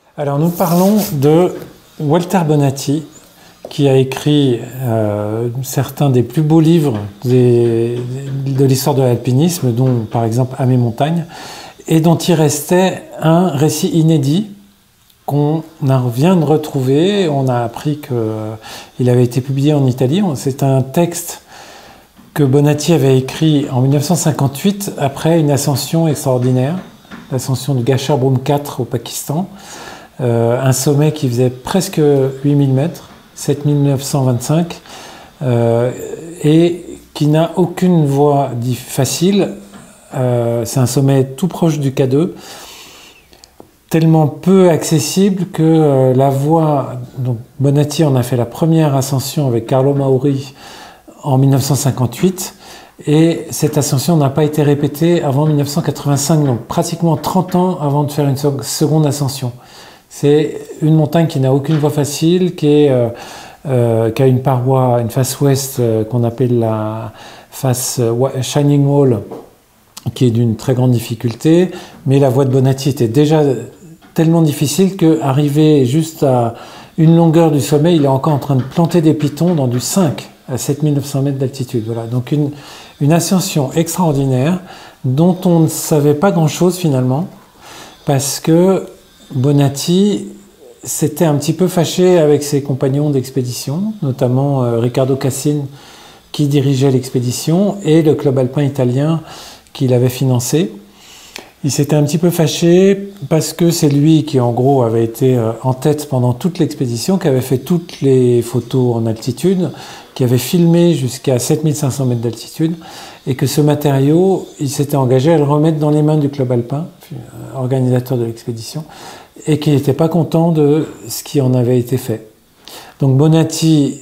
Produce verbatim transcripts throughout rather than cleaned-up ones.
Alors nous parlons de Walter Bonatti, qui a écrit euh, certains des plus beaux livres des, de l'histoire de l'alpinisme, dont par exemple À mes montagnes, et dont il restait un récit inédit qu'on vient de retrouver. On a appris qu'il avait été publié en Italie. C'est un texte que Bonatti avait écrit en mille neuf cent cinquante-huit après une ascension extraordinaire, l'ascension du Gasherbrum quatre au Pakistan, euh, un sommet qui faisait presque huit mille mètres, sept mille neuf cent vingt-cinq, euh, et qui n'a aucune voie facile. Euh, c'est un sommet tout proche du K deux, tellement peu accessible que euh, la voie... Donc Bonatti en a fait la première ascension avec Carlo Mauri en mille neuf cent cinquante-huit, et cette ascension n'a pas été répétée avant mille neuf cent quatre-vingt-cinq, donc pratiquement trente ans avant de faire une seconde ascension. C'est une montagne qui n'a aucune voie facile, qui, est, euh, euh, qui a une paroi, une face ouest euh, qu'on appelle la face euh, Shining Wall, qui est d'une très grande difficulté, mais la voie de Bonatti était déjà tellement difficile qu'arrivé juste à une longueur du sommet, il est encore en train de planter des pitons dans du cinq à sept mille neuf cents mètres d'altitude. Voilà. Donc une, une ascension extraordinaire dont on ne savait pas grand-chose finalement, parce que Bonatti s'était un petit peu fâché avec ses compagnons d'expédition, notamment euh, Riccardo Cassin qui dirigeait l'expédition et le club alpin italien qui l'avait financé. Il s'était un petit peu fâché parce que c'est lui qui en gros avait été en tête pendant toute l'expédition, qui avait fait toutes les photos en altitude, qui avait filmé jusqu'à sept mille cinq cents mètres d'altitude, et que ce matériau, il s'était engagé à le remettre dans les mains du club alpin, organisateur de l'expédition, et qui n'était pas content de ce qui en avait été fait. Donc Bonatti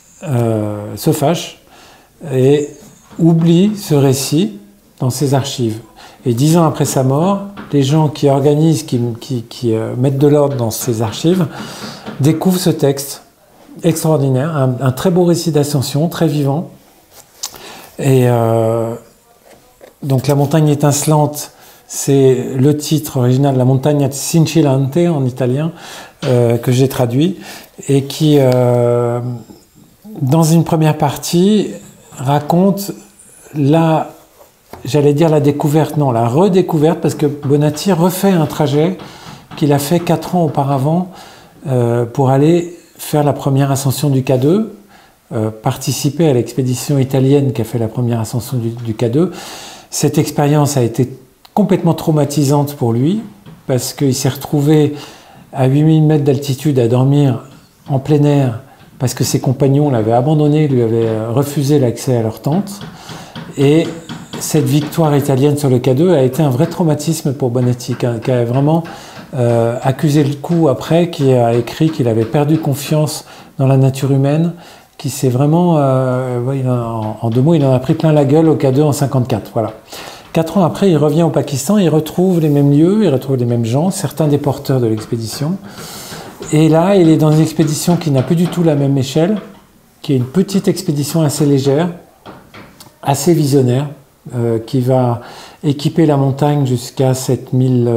euh, se fâche et oublie ce récit dans ses archives. Et dix ans après sa mort, les gens qui organisent, qui, qui, qui euh, mettent de l'ordre dans ces archives, découvrent ce texte extraordinaire, un, un très beau récit d'ascension, très vivant. Et euh, donc La montagne étincelante, c'est le titre original, La montagna scintillante en italien, euh, que j'ai traduit, et qui, euh, dans une première partie, raconte la... J'allais dire la découverte, non, la redécouverte, parce que Bonatti refait un trajet qu'il a fait quatre ans auparavant euh, pour aller faire la première ascension du K deux, euh, participer à l'expédition italienne qui a fait la première ascension du, du K deux. Cette expérience a été complètement traumatisante pour lui, parce qu'il s'est retrouvé à huit mille mètres d'altitude à dormir en plein air, parce que ses compagnons l'avaient abandonné, lui avaient refusé l'accès à leur tente. Et cette victoire italienne sur le K deux a été un vrai traumatisme pour Bonatti, qui a, qui a vraiment euh, accusé le coup après, qui a écrit qu'il avait perdu confiance dans la nature humaine, qui s'est vraiment, euh, il en, en deux mots, il en a pris plein la gueule au K deux en cinquante-quatre. Voilà. Quatre ans après, il revient au Pakistan, il retrouve les mêmes lieux, il retrouve les mêmes gens, certains des porteurs de l'expédition. Et là, il est dans une expédition qui n'a plus du tout la même échelle, qui est une petite expédition assez légère, assez visionnaire, Euh, qui va équiper la montagne jusqu'à sept mille,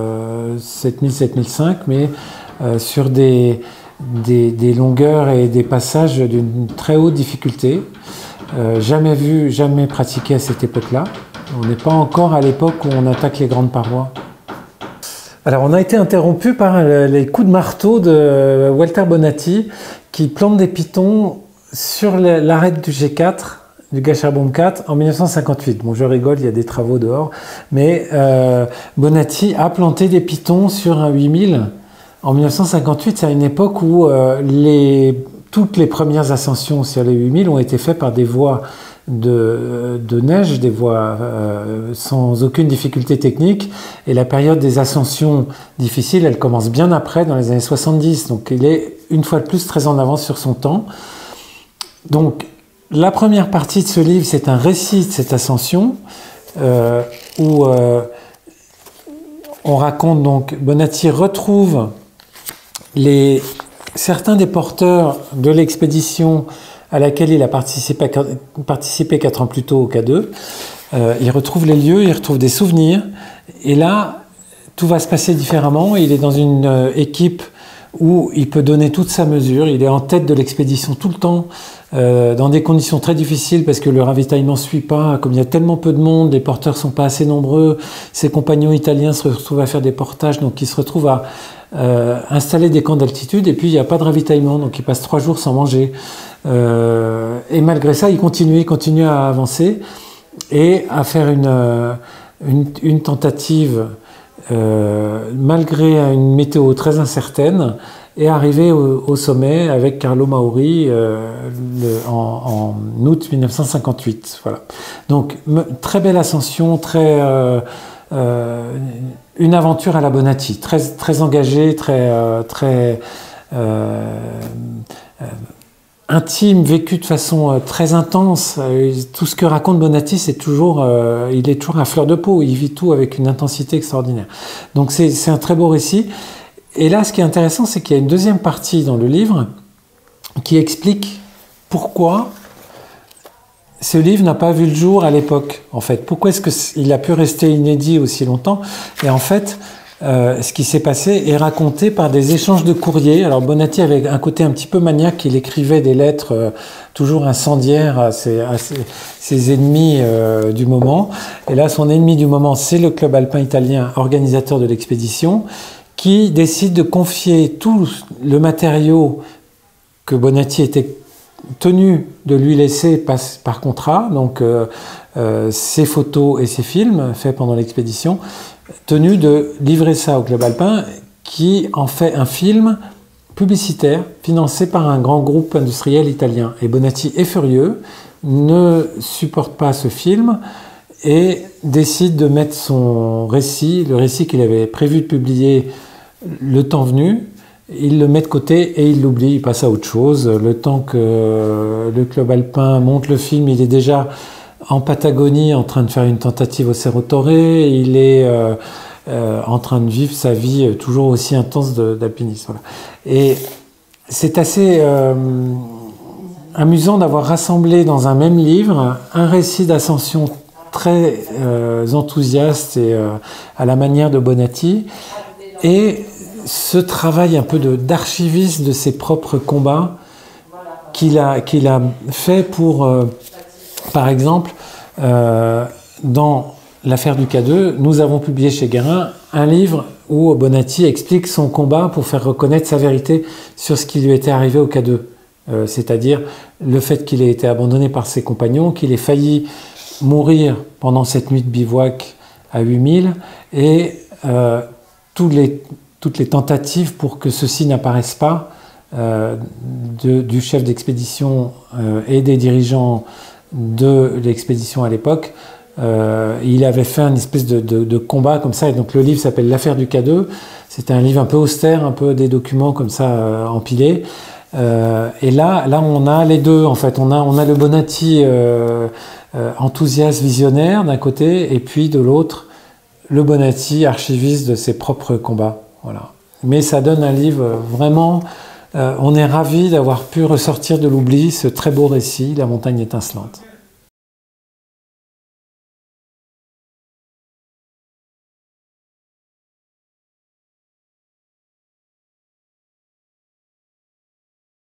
sept mille, sept mille cinq, mais euh, sur des, des, des longueurs et des passages d'une très haute difficulté, euh, jamais vu, jamais pratiqué à cette époque-là. On n'est pas encore à l'époque où on attaque les grandes parois. Alors on a été interrompu par les coups de marteau de Walter Bonatti, qui plante des pitons sur l'arête du G quatre, du Gasherbrum quatre en mille neuf cent cinquante-huit. Bon, je rigole, il y a des travaux dehors, mais euh, Bonatti a planté des pitons sur un huit mille en mille neuf cent cinquante-huit. C'est à une époque où euh, les, toutes les premières ascensions sur les huit mille ont été faites par des voies de, de neige, des voies euh, sans aucune difficulté technique, et la période des ascensions difficiles, elle commence bien après, dans les années soixante-dix, donc il est une fois de plus très en avance sur son temps. Donc, la première partie de ce livre, c'est un récit de cette ascension euh, où euh, on raconte donc, Bonatti retrouve les, certains des porteurs de l'expédition à laquelle il a participé, participé quatre ans plus tôt au K deux. Euh, il retrouve les lieux, il retrouve des souvenirs, et là, tout va se passer différemment. Il est dans une euh, équipe où il peut donner toute sa mesure. Il est en tête de l'expédition tout le temps, euh, dans des conditions très difficiles parce que le ravitaillement ne suit pas. Comme il y a tellement peu de monde, les porteurs sont pas assez nombreux. Ses compagnons italiens se retrouvent à faire des portages, donc ils se retrouvent à euh, installer des camps d'altitude et puis il n'y a pas de ravitaillement, donc ils passent trois jours sans manger. Euh, et malgré ça, il continue, il continue à avancer et à faire une, euh, une, une tentative Euh, malgré une météo très incertaine, est arrivé au, au sommet avec Carlo Mauri euh, le, en, en août mille neuf cent cinquante-huit. Voilà. Donc, me, très belle ascension, très, euh, euh, une aventure à la Bonatti, très, très engagée, très, euh, très euh, euh, intime, vécu de façon euh, très intense. Euh, tout ce que raconte Bonatti, c'est toujours, euh, il est toujours à fleur de peau. Il vit tout avec une intensité extraordinaire. Donc c'est un très beau récit. Et là, ce qui est intéressant, c'est qu'il y a une deuxième partie dans le livre qui explique pourquoi ce livre n'a pas vu le jour à l'époque. En fait, pourquoi est-ce qu'il a pu rester inédit aussi longtemps? Et en fait, Euh, ce qui s'est passé est raconté par des échanges de courriers. Alors Bonatti avait un côté un petit peu maniaque, il écrivait des lettres euh, toujours incendiaires à ses, à ses, ses ennemis euh, du moment. Et là, son ennemi du moment, c'est le club alpin italien, organisateur de l'expédition, qui décide de confier tout le matériau que Bonatti était tenu de lui laisser par, par contrat, donc euh, euh, ses photos et ses films faits pendant l'expédition, tenu de livrer ça au club alpin qui en fait un film publicitaire financé par un grand groupe industriel italien. Et Bonatti est furieux, ne supporte pas ce film et décide de mettre son récit, le récit qu'il avait prévu de publier le temps venu, il le met de côté et il l'oublie, il passe à autre chose. Le temps que le club alpin monte le film, il est déjà en Patagonie, en train de faire une tentative au Cerro Torre, il est euh, euh, en train de vivre sa vie euh, toujours aussi intense d'alpinisme. Voilà. Et c'est assez euh, amusant d'avoir rassemblé dans un même livre un récit d'ascension très euh, enthousiaste et euh, à la manière de Bonatti, et ce travail un peu d'archiviste de, de ses propres combats qu'il a, qu'il a fait pour... Euh, Par exemple, euh, dans l'affaire du K deux, nous avons publié chez Guérin un livre où Bonatti explique son combat pour faire reconnaître sa vérité sur ce qui lui était arrivé au K deux. Euh, C'est-à-dire le fait qu'il ait été abandonné par ses compagnons, qu'il ait failli mourir pendant cette nuit de bivouac à huit mille, et euh, tous les, toutes les tentatives pour que ceci n'apparaisse pas euh, de, du chef d'expédition euh, et des dirigeants de l'expédition à l'époque. Euh, il avait fait une espèce de, de, de combat comme ça, et donc le livre s'appelle L'affaire du K deux. C'était un livre un peu austère, un peu des documents comme ça euh, empilés. Euh, et là, là, on a les deux en fait. On a, on a le Bonatti euh, euh, enthousiaste, visionnaire d'un côté, et puis de l'autre, le Bonatti archiviste de ses propres combats. Voilà. Mais ça donne un livre vraiment. Euh, on est ravis d'avoir pu ressortir de l'oubli ce très beau récit, La montagne étincelante.